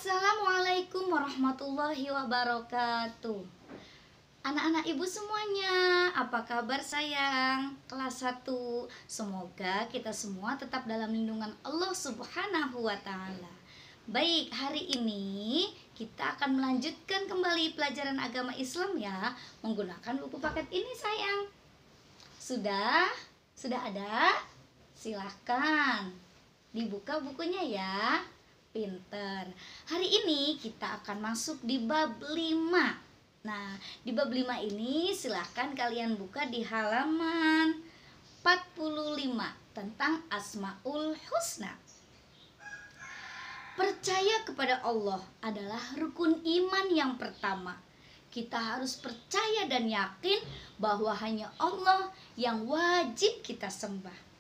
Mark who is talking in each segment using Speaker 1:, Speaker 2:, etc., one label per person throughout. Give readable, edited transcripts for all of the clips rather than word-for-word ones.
Speaker 1: Assalamualaikum warahmatullahi wabarakatuh. Anak-anak ibu semuanya, apa kabar sayang? Kelas 1. Semoga kita semua tetap dalam lindungan Allah Subhanahu wa ta'ala. Baik, hari ini kita akan melanjutkan kembali pelajaran agama Islam ya, menggunakan buku paket ini sayang. Sudah? Sudah ada? Silahkan dibuka bukunya ya. Pinter. Hari ini kita akan masuk di bab 5. Nah, di bab 5 ini silahkan kalian buka di halaman 45 tentang Asmaul Husna. Percaya kepada Allah adalah rukun iman yang pertama. Kita harus percaya dan yakin bahwa hanya Allah yang wajib kita sembah.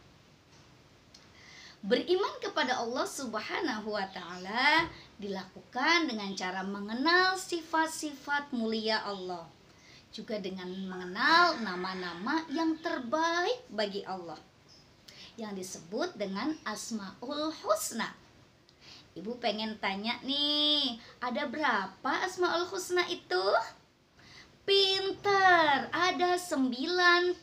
Speaker 1: Beriman kepada Allah Subhanahu wa ta'ala dilakukan dengan cara mengenal sifat-sifat mulia Allah, juga dengan mengenal nama-nama yang terbaik bagi Allah yang disebut dengan Asmaul Husna. Ibu pengen tanya nih, ada berapa Asmaul Husna itu? Pinter, ada 99.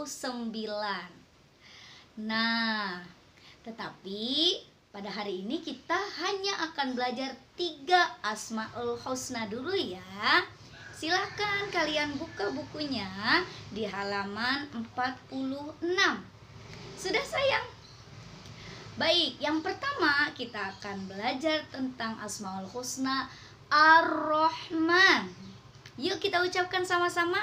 Speaker 1: Nah, tetapi pada hari ini kita hanya akan belajar 3 Asmaul Husna dulu ya. Silahkan kalian buka bukunya di halaman 46. Sudah sayang? Baik, yang pertama kita akan belajar tentang Asmaul Husna Ar-Rahman. Yuk kita ucapkan sama-sama.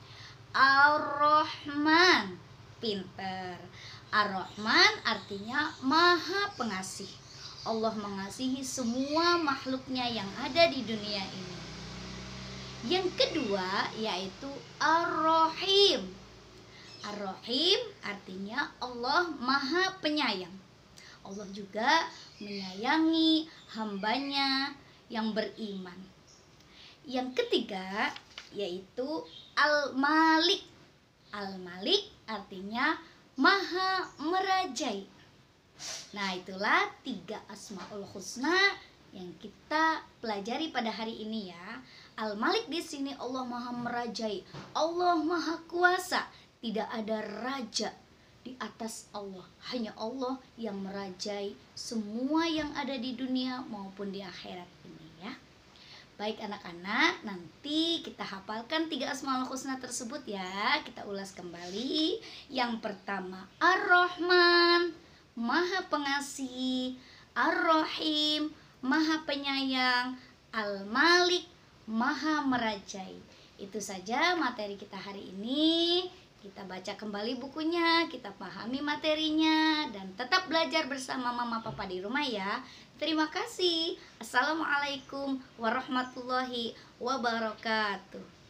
Speaker 1: Ar-Rahman. Pinter. Ar-Rahman artinya Maha Pengasih. Allah mengasihi semua makhluknya yang ada di dunia ini. Yang kedua yaitu Ar-Rahim. Ar-Rahim artinya Allah Maha Penyayang. Allah juga menyayangi hambanya yang beriman. Yang ketiga yaitu Al-Malik. Al-Malik artinya Maha Merajai. Nah, itulah 3 Asmaul Husna yang kita pelajari pada hari ini ya. Al-Malik di sini Allah Maha Merajai, Allah Maha Kuasa. Tidak ada raja di atas Allah. Hanya Allah yang merajai semua yang ada di dunia maupun di akhirat ini ya. Baik anak-anak, nanti kita hafalkan 3 Asmaul Husna tersebut ya. Kita ulas kembali. Yang pertama Ar-Rahman, Maha Pengasih. Ar-Rahim, Maha Penyayang. Al-Malik, Maha Merajai. Itu saja materi kita hari ini. Kita baca kembali bukunya, kita pahami materinya, dan tetap belajar bersama mama papa di rumah ya. Terima kasih. Assalamualaikum warahmatullahi wabarakatuh.